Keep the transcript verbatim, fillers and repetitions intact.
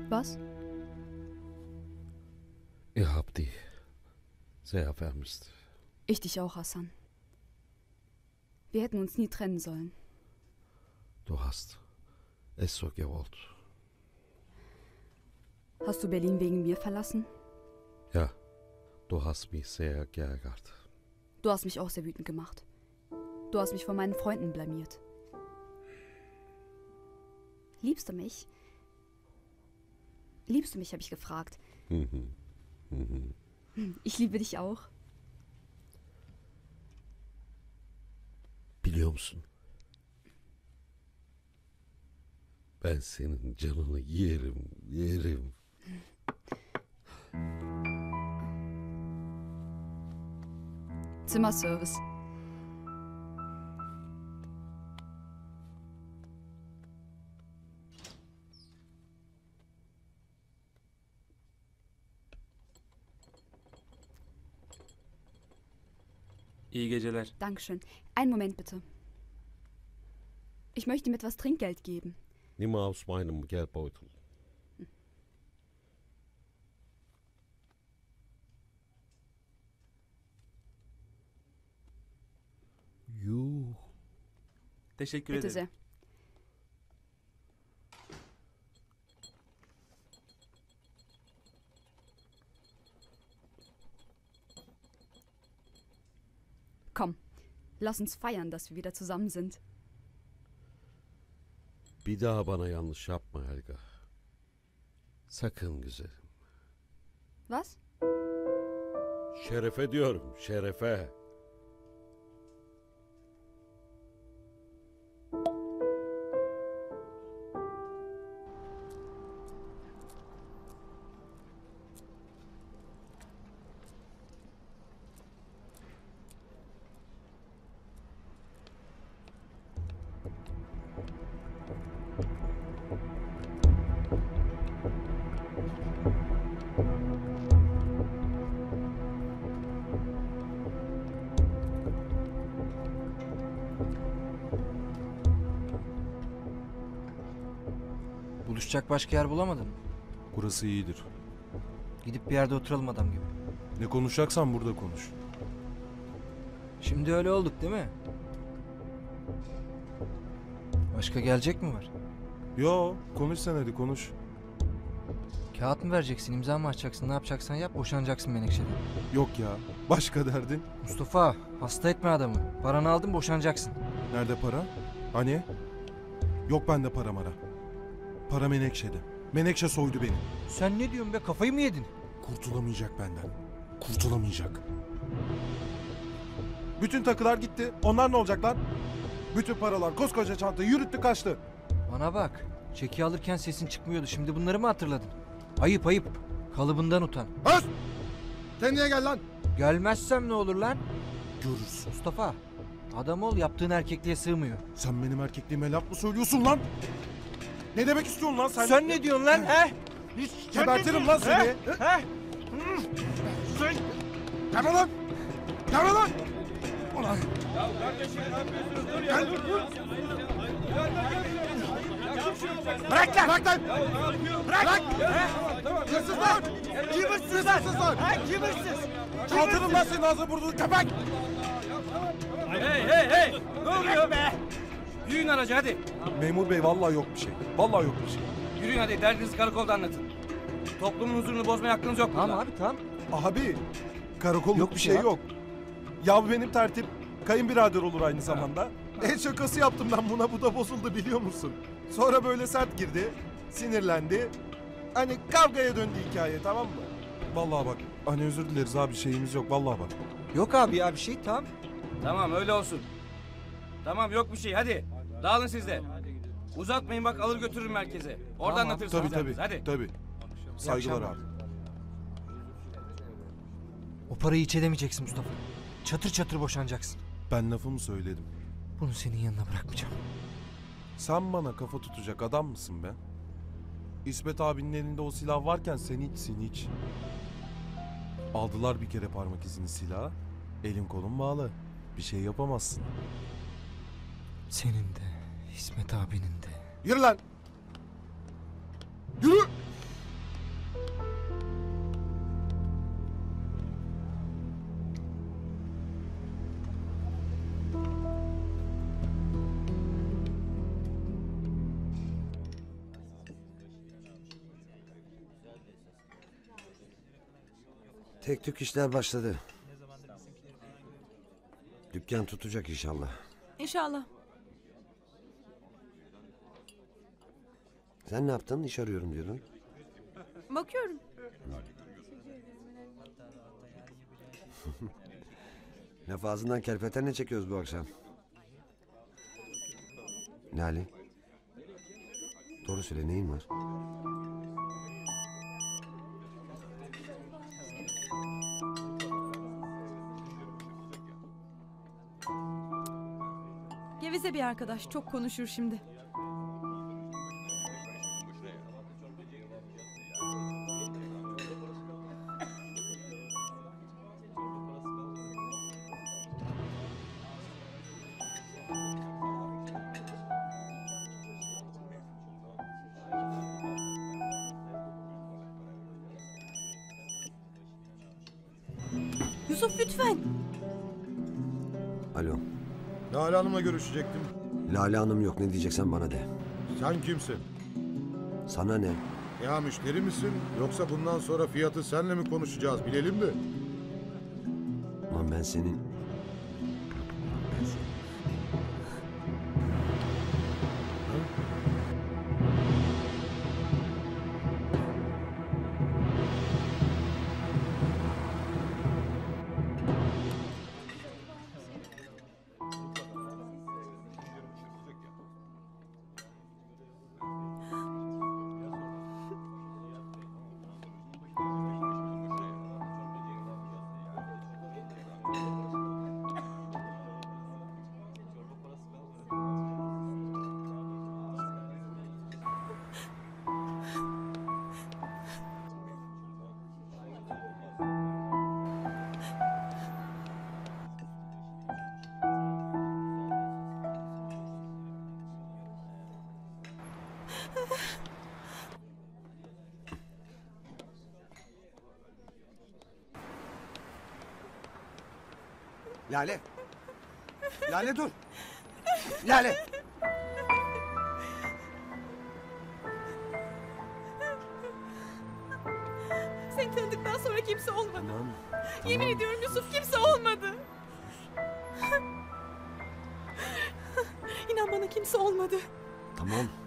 Was? Ihr habt die sehr vermisst. Ich dich auch, Hassan. Wir hätten uns nie trennen sollen. Du hast es so gewollt. Hast du Berlin wegen mir verlassen? Ja, du hast mich sehr geärgert. Du hast mich auch sehr wütend gemacht. Du hast mich vor meinen Freunden blamiert. Liebst du mich? Liebst du mich, habe ich gefragt. Mhm. Mhm. Ich liebe dich auch. Biliyor musun? Ben senin canını yerim, yerim. Zimmerservice. İyi geceler. Dankeschön. Einen Moment bitte. Ich möchte ihm etwas Trinkgeld geben. Nimm mal aus meinem Geldbeutel. Yuh. Teşekkür Bitte ederim. sehr. Komm, lass uns feiern, dass wir wieder zusammen sind. Bir daha bana yanlış yapma Helga. Sakın güzelim. Was? Şerefe diyorum, şerefe. Buluşacak başka yer bulamadın mı? Burası iyidir. Gidip bir yerde oturalım adam gibi. Ne konuşacaksan burada konuş. Şimdi öyle olduk değil mi? Başka gelecek mi var? Yo, konuş sen hadi konuş. Kağıt mı vereceksin, imza mı atacaksın, ne yapacaksan yap, boşanacaksın Menekşe'den. Yok ya, başka derdin. Mustafa, hasta etme adamı. Paranı aldın, boşanacaksın. Nerede para? Hani? Yok bende para mara. Para Menekşe'de. Menekşe soydu beni. Sen ne diyorsun be, kafayı mı yedin? Kurtulamayacak benden. Kurtulamayacak. Bütün takılar gitti. Onlar ne olacak lan? Bütün paralar, koskoca çanta yürüttü kaçtı. Bana bak, çeki alırken sesin çıkmıyordu, şimdi bunları mı hatırladın? Ayıp ayıp, kalıbından utan. Öz! Kendine gel lan! Gelmezsem ne olur lan? Görürsün. Mustafa, adam ol, yaptığın erkekliğe sığmıyor. Sen benim erkekliğime laf mı söylüyorsun lan? Ne demek istiyorsun lan sen? Sen ne diyorsun lan he? Gebertirim lan seni. He? He? Sen... Gelme lan! Gelme lan! Ulan! Gel! Bırak lan! Bırak lan! Bırak! Hırsız lan! Kim hırsız lan? Hırsız lan! Ha, kim hırsız? Kaldırın lan senin ağzını burnunu köpek! Hey hey hey! Ne oluyor be? Yürüyün aracı hadi. Memur bey vallahi yok bir şey. Vallahi yok bir şey. Yürüyün hadi, derdinizi karakolda anlatın. Toplumun huzurunu bozmaya hakkınız yok burada. Tamam abi tamam. Abi karakolluk Yok bir bir şey şey yok. Ya bu benim tertip kayınbirader olur aynı zamanda. El şakası yaptım ben buna, bu da bozuldu biliyor musun? Sonra böyle sert girdi, sinirlendi. Hani kavgaya döndü hikaye, tamam mı? Vallahi bak, hani özür dileriz abi, şeyimiz yok vallahi bak. Yok abi ya bir şey tamam. Tamam öyle olsun. Tamam yok bir şey hadi. Dağılın siz de. Uzatmayın bak, alır götürürüm merkeze. Orada Tamam, anlatırsınız. Tabii tabii, derdinizi, Hadi. tabii. Saygılar akşamlar. abi. O parayı hiç edemeyeceksin Mustafa. Çatır çatır boşanacaksın. Ben lafımı söyledim. Bunu senin yanına bırakmayacağım. Sen bana kafa tutacak adam mısın be? İsmet abinin elinde o silah varken sen hiçsin hiç. Aldılar bir kere parmak izini silaha. Elin kolun bağlı. Bir şey yapamazsın. Senin de, İsmet abinin de. Yürü lan! Yürü! Tek tük işler başladı. Dükkan tutacak inşallah. İnşallah. Sen ne yaptın? İş arıyorum diyordun. Bakıyorum. Laf ağzından kerpeten ne çekiyoruz bu akşam? Lale. Doğru söyle, neyin var? Geveze bir arkadaş, çok konuşur şimdi. Yusuf lütfen. Alo. Lale Hanım'la görüşecektim. Lale Hanım yok, ne diyeceksen bana de. Sen kimsin? Sana ne? Ya müşteri misin? Yoksa bundan sonra fiyatı senle mi konuşacağız bilelim de. Lan ben senin... Ben senin... Lale. Lale dur. Lale. Seni tanıdıktan sonra kimse olmadı. Tamam. Yemin tamam. ediyorum Yusuf, kimse olmadı. İnan bana, kimse olmadı. Tamam.